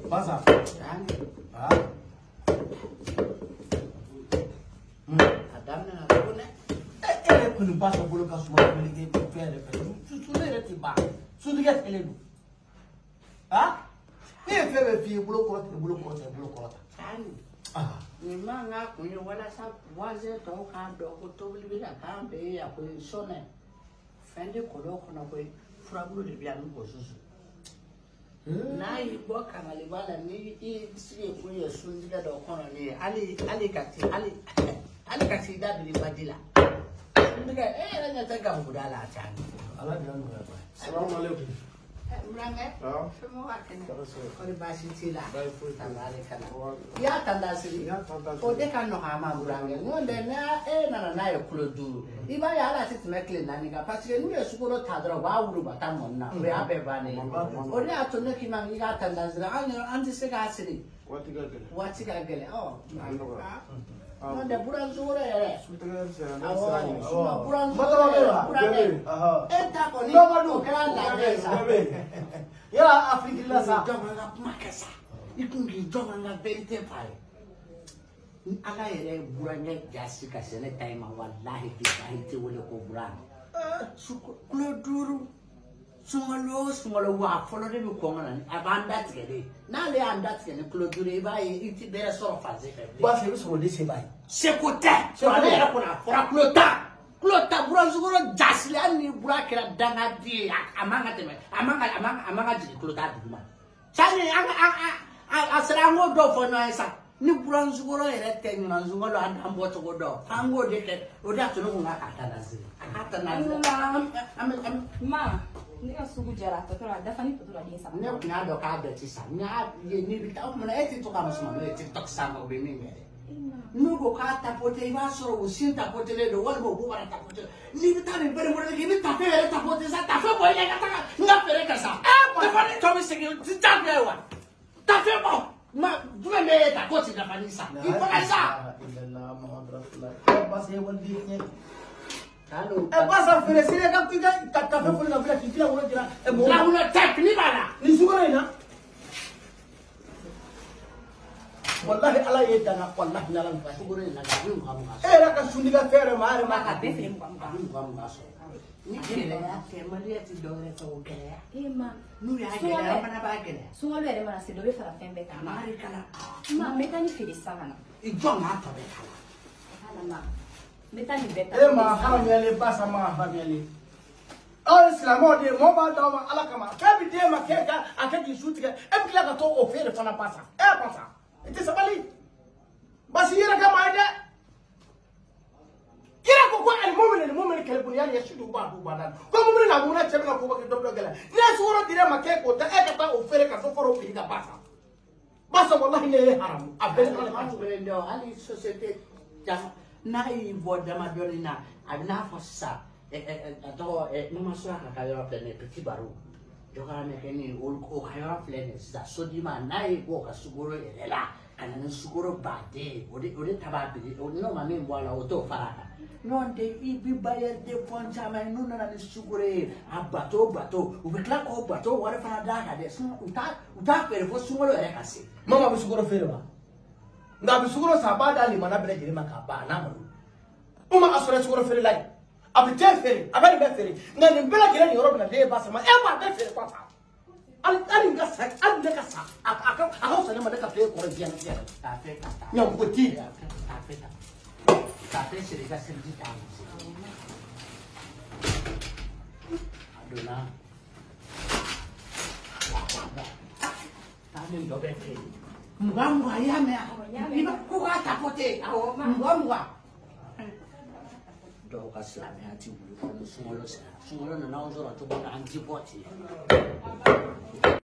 Basa. Ah. Adam na ko ne. Eh ko ni basa bolo ka suma ko ni ke fere fe. Su ne reti ba. Su diga telenu. Ah? Eh fere fi bolo ko ta. Ah. Ni manga ko ni wala sa waze to ka do ko to bi la ka be ya ko sone. Fende ko do ko na ko furabu le bia no ko susu. Na yi bo kamale bala ni I si ko ye sundiga do ko ni ali kati da bi badila. Ndiga na ta ga mu dala ta ni. Ala bi anu ba. Assalamu alaikum. Mrange. Ah. Femo akene. Ko ba shi tila. Bai fu. Tamale kana. Ya tanda siri. O de kan no ha ma mrange. Ngonde na na ye kulodu. Iba ya ala tit mekle na ni ga parce que nous ye sukoro tadro wa wuru bata monna. We abe ba ne. O de atonne ki man ga tanda siri. Anti se ga siri. Wati ga gele. Oh. No de buran zure ere. Buran zure. Eta ko ni. No kala la sa. Ya Afrika la sa. Jonga makasa. Ikungi jonga na bente pai. Ala ere buranya jasi ka sene time wallahi bi bahiti wole ko buran. Kulo duru. Sungalo wa folo de ko ngana abanda tigede. Na le anda tigede kulo duru ba iti be so faze fe. Ba se so de se bai. Se ko ta. So ale era ko na fora kulo ta. Klota buranzugoro jasile ani burakira danga di amanga teme amanga jiri klota duma chani asrango do for no esa ni buranzugoro ere tenna zugolo andambo to godo ango de ke oda to no ngaka tanazi akata na ma ni asugu jara to tora dafani to tora dinsa ne kuna do ka de tisa nya ye ni bita mo na eti to kama suma ne TikTok sama be ni ngere nugo ka tapote iba soro usin tapote le do wal bo bara tapote ni bita ni bere mo le ni tape le tapote sa tafe bo ile ka nga pere ka sa te fani to mi sege ti tape wa tafe bo ma dume me tapote na fani sa ki ko sa illallah muhammad rasulullah ba se wal di ne halo basa fere sire ka pinga tafe fo na fere ki fila wona jira mo la una tap ni bala ni sugoro ina wallahi ala ye dana wallahi na lan fasu sugoro ina ga yin hamu era ka sundiga fere ma ma ka be fere mu ga so ni kele ya ke maria ti dore to gele ma nu ya gele mana ba gele sungalo ere mana se dobe fara fembe ka mari kala ma metani fere sana I jonga to be kala ma metani beta ma hamele basa ma hamele o islamo de mo ba da ma ala kama ka bi de ma ke ka akadi shutiga e bi la ka to o fere fana pasa pasa ite sabali basi yera kama ide kira ko al mu'min kale bun yani yashidu ba du badan ko mu'min na muna chebe na ko ba ke do gala ne suro dire ma ke ko ta e ka ta o fere ka so foro bi ga basa wallahi ne haram abel ma ngure ndo ali societe jam na I boda ma dolina abina fossa to mama so aka ka yo plane petit baro jogara me keni o ka yo plane sa sodi ma na I go ka sugoro elela kana ne sugoro bade o de tababi o no ma me mbwala o to faraka non de I bi bayer de poncha ma no na ne sugoro abato o be kla ko bato wala fana da ka de sun uta pere fo sugoro ere kasi mama bi sugoro fere ba nga bi sugoro sa ba da limana bele jere maka ba na mo uma asore sugoro fere lai abi te fere abani be fere nga ni bele jere ni yoro na de ba sama e ba de fere kwa sa ali nga sa ali nga sa aka sa ne ma de ka fere ko biya na ta fe ta nya ko ti ta fe sere ga sere ta adona ta ne do be fere Mwa ya me iba ko ga tapote awo mwa do ka slame ati bulu ko sumolo na na onzora to bona anti boti